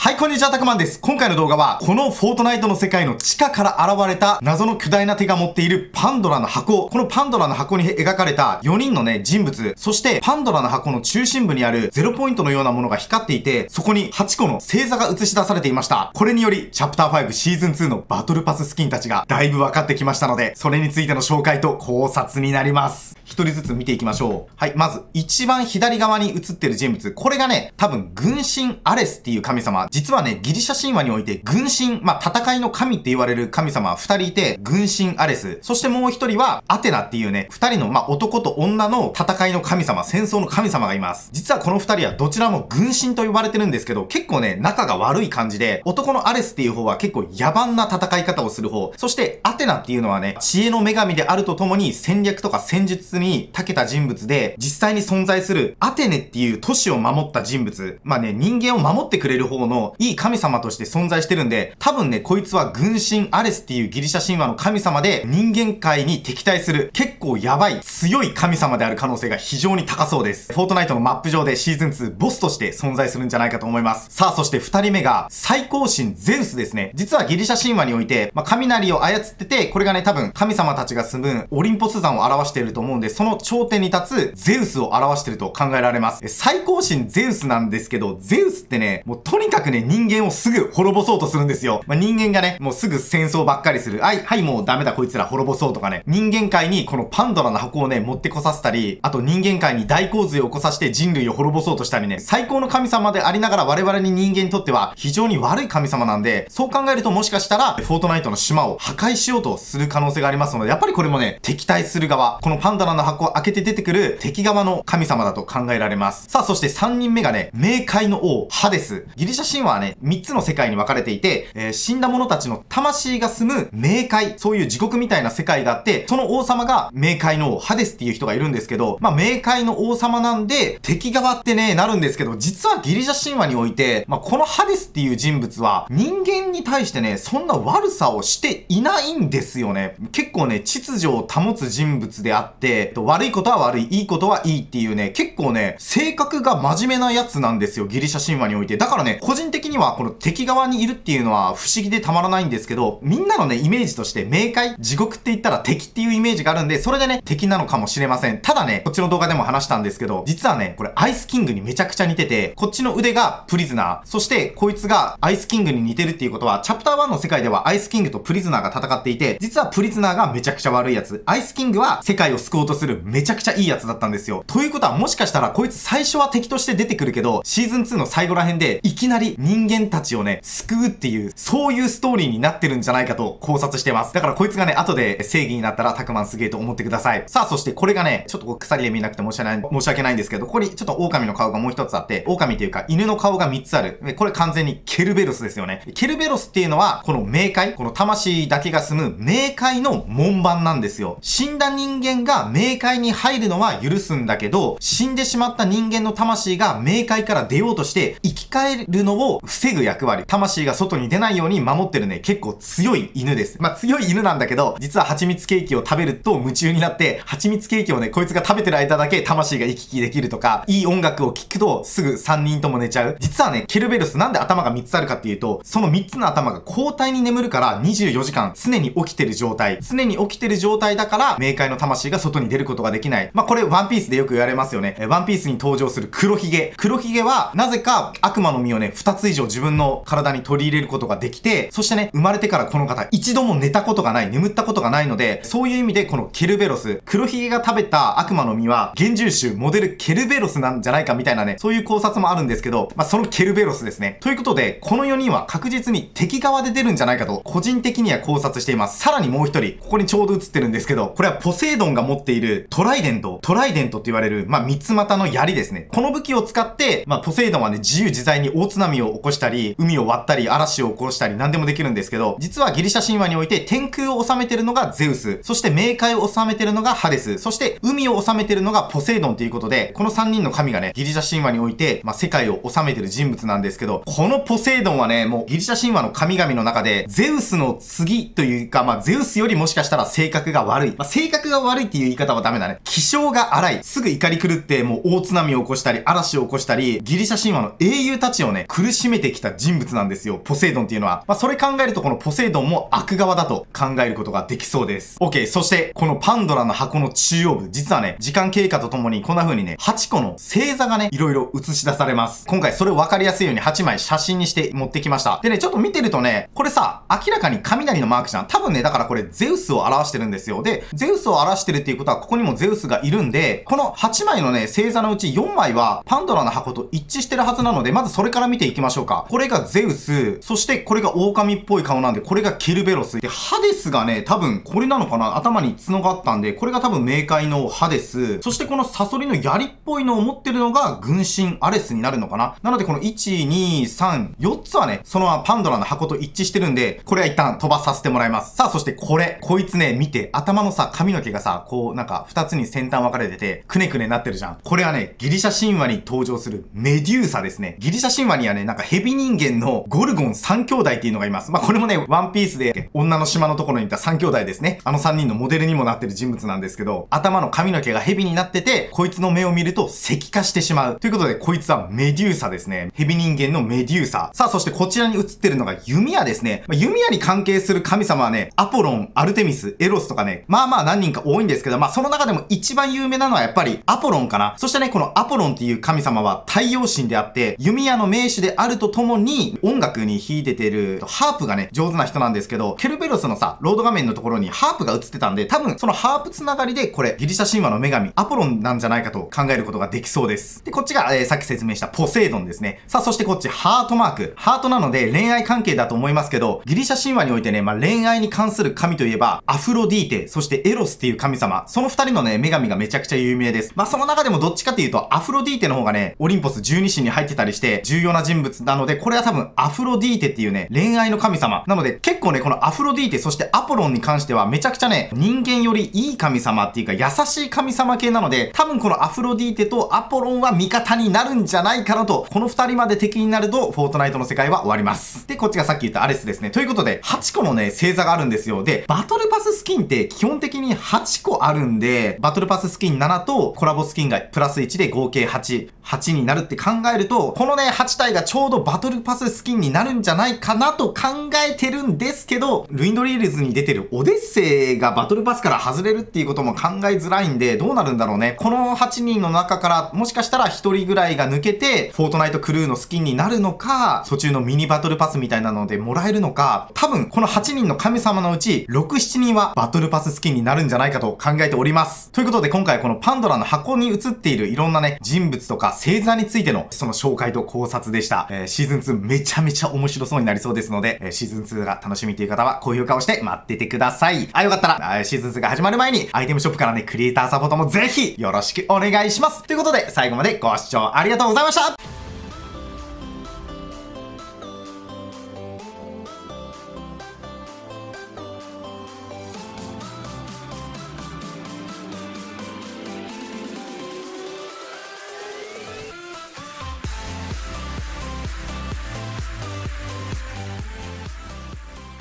はい、こんにちは、たくまんです。今回の動画は、このフォートナイトの世界の地下から現れた謎の巨大な手が持っているパンドラの箱。このパンドラの箱に描かれた4人のね、人物。そして、パンドラの箱の中心部にある0ポイントのようなものが光っていて、そこに8個の星座が映し出されていました。これにより、チャプター5シーズン2のバトルパススキンたちがだいぶ分かってきましたので、それについての紹介と考察になります。一人ずつ見ていきましょう。はい、まず、一番左側に映ってる人物。これがね、多分、軍神アレスっていう神様。実はね、ギリシャ神話において、軍神、戦いの神って言われる神様は2人いて、軍神アレス。そしてもう1人は、アテナっていうね、2人の、男と女の戦いの神様、戦争の神様がいます。実はこの2人はどちらも軍神と呼ばれてるんですけど、結構ね、仲が悪い感じで、男のアレスっていう方は結構野蛮な戦い方をする方。そして、アテナっていうのはね、知恵の女神であるとともに、戦略とか戦術に長けた人物で、実際に存在するアテネっていう都市を守った人物。人間を守ってくれる方のいい神様として存在してるんで、多分ね、こいつは軍神アレスっていうギリシャ神話の神様で、人間界に敵対する結構やばい強い神様である可能性が非常に高そうです。フォートナイトのマップ上でシーズン2ボスとして存在するんじゃないかと思います。さあ、そして2人目が最高神ゼウスですね。実はギリシャ神話において、雷を操ってて、これがね、多分神様たちが住むオリンポス山を表していると思うんで、その頂点に立つゼウスを表していると考えられます。最高神ゼウスなんですけど、ゼウスってね、もうとにかくね、人間をすぐ滅ぼそうとするんですよ。人間がね、もうすぐ戦争ばっかりする。はい、もうダメだこいつら滅ぼそうとかね。人間界にこのパンドラの箱をね、持ってこさせたり、あと人間界に大洪水を起こさせて人類を滅ぼそうとしたりね、最高の神様でありながら我々に人間にとっては非常に悪い神様なんで、そう考えるともしかしたら、フォートナイトの島を破壊しようとする可能性がありますので、やっぱりこれもね、敵対する側、このパンドラの箱を開けて出てくる敵側の神様だと考えられます。さあ、そして3人目がね、冥界の王、ハデス。ギリシャ神話はね、3つの世界に分かれていて、死んだ者たちの魂が住む冥界、そういう地獄みたいな世界があって、その王様が冥界の王、ハデスっていう人がいるんですけど、冥界の王様なんで、敵側ってね、なるんですけど、実はギリシャ神話において、このハデスっていう人物は、人間に対してね、そんな悪さをしていないんですよね。結構ね、秩序を保つ人物であって、悪いことは悪い、いいことはいいっていうね、結構ね、性格が真面目なやつなんですよ、ギリシャ神話において。だからね、個人的にはこの敵側にいるっていうのは不思議でたまらないんですけど、みんなのね、イメージとして冥界、地獄って言ったら敵っていうイメージがあるんで、それでね、敵なのかもしれません。ただね、こっちの動画でも話したんですけど、実はね、これアイスキングにめちゃくちゃ似てて、こっちの腕がプリズナー、そしてこいつがアイスキングに似てるっていうことは、チャプター1の世界ではアイスキングとプリズナーが戦っていて、実はプリズナーがめちゃくちゃ悪いやつ、アイスキングは世界を救おうとするめちゃくちゃいいやつだったんですよ。ということはもしかしたらこいつ最初は敵として出てくるけど、シーズン2の最後ら辺でいきなり人間たちをね、救うっていう、そういうストーリーになってるんじゃないかと考察してます。だからこいつがね、後で正義になったらタクマンすげえと思ってください。さあ、そしてこれがね、ちょっと鎖で見なくて申し訳ないんですけど、ここにちょっと狼の顔がもう一つあって、狼っていうか犬の顔が3つある。これ完全にケルベロスですよね。ケルベロスっていうのは、この冥界、この魂だけが住む冥界の門番なんですよ。死んだ人間が冥界に入るのは許すんだけど、死んでしまった人間の魂が冥界から出ようとして生き返るのを防ぐ役割。魂が外に出ないように守ってるね、結構強い犬です。強い犬なんだけど、実は蜂蜜ケーキを食べると夢中になって、蜂蜜ケーキをね、こいつが食べてる間だけ魂が行き来できるとか、いい音楽を聴くとすぐ3人とも寝ちゃう。実はね、ケルベロスなんで頭が3つあるかっていうと、その3つの頭が交代に眠るから24時間常に起きてる状態。常に起きてる状態だから、冥界の魂が外に出ることができない。これワンピースでよく言われますよね。ワンピースに登場する黒ひげ。黒ひげは、なぜか悪魔の実をね、2つ以上自分の体に取り入れることができて、そしてね、生まれてからこの方、一度も寝たことがない、眠ったことがないので、そういう意味でこのケルベロス、黒ひげが食べた悪魔の実は、幻獣種、モデルケルベロスなんじゃないかみたいなね、そういう考察もあるんですけど、そのケルベロスですね。ということで、この4人は確実に敵側で出るんじゃないかと、個人的には考察しています。さらにもう1人、ここにちょうど映ってるんですけど、これはポセイドンが持っているトライデントって言われる、三つ股の槍ですね。この武器を使って、ポセイドンはね、自由自在に大津波を起こしたり、海を割ったり、嵐を起こしたり、何でもできるんですけど、実はギリシャ神話において天空を治めてるのがゼウス、そして冥界を治めてるのがハデス、そして海を治めてるのがポセイドンということで、この3人の神がね、ギリシャ神話において、世界を治めてる人物なんですけど、このポセイドンはね、もうギリシャ神話の神々の中で、ゼウスの次というか、ゼウスよりもしかしたら性格が悪い。性格が悪いっていう言い方方はダメだね。気性が荒い。すぐ怒り狂って、もう大津波を起こしたり、嵐を起こしたり、ギリシャ神話の英雄たちをね、苦しめてきた人物なんですよ。ポセイドンっていうのは。まあ、それ考えると、このポセイドンも悪側だと考えることができそうです。OK。そして、このパンドラの箱の中央部、実はね、時間経過とともにこんな風にね、8個の星座がね、いろいろ映し出されます。今回それを分かりやすいように8枚写真にして持ってきました。でね、ちょっと見てるとね、これさ、明らかに雷のマークじゃん。多分ね、だからこれゼウスを表してるんですよ。で、ゼウスを表してるっていうことは、ここにもゼウスがいるんで、この8枚のね、星座のうち4枚はパンドラの箱と一致してるはずなので、まずそれから見ていきましょうか。これがゼウス、そしてこれが狼っぽい顔なんで、これがケルベロス。で、ハデスがね、多分これなのかな、頭に角があったんで、これが多分冥界のハデス。そしてこのサソリの槍っぽいのを持ってるのが軍神アレスになるのかな。なのでこの1、2、3、4つはね、そのパンドラの箱と一致してるんで、これは一旦飛ばさせてもらいます。さあ、そしてこれ。こいつね、見て、頭のさ、髪の毛がさ、こう、なんか2つに先端分かれてて、くねくねなってるじゃん。これはね、ギリシャ神話に登場するメデューサですね。ギリシャ神話にはね、なんかヘビ人間のゴルゴン3兄弟っていうのがいます。まあ、これもね、ワンピースで女の島のところにいた3兄弟ですね。あの3人のモデルにもなってる人物なんですけど、頭の髪の毛がヘビになってて、こいつの目を見ると石化してしまう。ということで、こいつはメデューサですね。ヘビ人間のメデューサ。さあ、そしてこちらに映ってるのが弓矢ですね。まあ、弓矢に関係する神様はね、アポロン、アルテミス、エロスとかね、まあまあ何人か多いんですけど、まあその中でも一番有名なのはやっぱりアポロンかな。そしてね、このアポロンっていう神様は太陽神であって、弓矢の名手であるとともに、音楽に弾いててるハープがね、上手な人なんですけど、ケルベロスのさ、ロード画面のところにハープが映ってたんで、多分そのハープつながりで、これ、ギリシャ神話の女神、アポロンなんじゃないかと考えることができそうです。で、こっちが、さっき説明したポセイドンですね。さあ、そしてこっち、ハートマーク。ハートなので恋愛関係だと思いますけど、ギリシャ神話においてね、まあ恋愛に関する神といえば、アフロディーテ、そしてエロスっていう神様。その二人のね、女神がめちゃくちゃ有名です。まあその中でもどっちかっていうと、アフロディーテの方がね、オリンポス12神に入ってたりして、重要な人物なので、これは多分アフロディーテっていうね、恋愛の神様。なので、結構ね、このアフロディーテ、そしてアポロンに関しては、めちゃくちゃね、人間よりいい神様っていうか、優しい神様系なので、多分このアフロディーテとアポロンは味方になるんじゃないかなと、この二人まで敵になると、フォートナイトの世界は終わります。で、こっちがさっき言ったアレスですね。ということで、8個のね、星座があるんですよ。で、バトルパススキンって基本的に8個あるんで、バトルパススキン7とコラボスキンがプラス1で合計8になるって考えると、このね、8体がちょうどバトルパススキンになるんじゃないかなと考えてるんですけど、ルインドリールズに出てるオデッセイがバトルパスから外れるっていうことも考えづらいんで、どうなるんだろうね。この8人の中から、もしかしたら1人ぐらいが抜けて、フォートナイトクルーのスキンになるのか、途中のミニバトルパスみたいなのでもらえるのか、多分この8人の神様のうち、6、7人はバトルパススキンになるんじゃないかと考えております。ということで今回このパンドラの箱に映っているいろんなね、人物とか星座についてのその紹介と考察でした。シーズン2めちゃめちゃ面白そうになりそうですので、シーズン2が楽しみという方は高評価をして待っててください。よかったら、シーズン2が始まる前にアイテムショップからね、クリエイターサポートもぜひよろしくお願いします。ということで最後までご視聴ありがとうございました。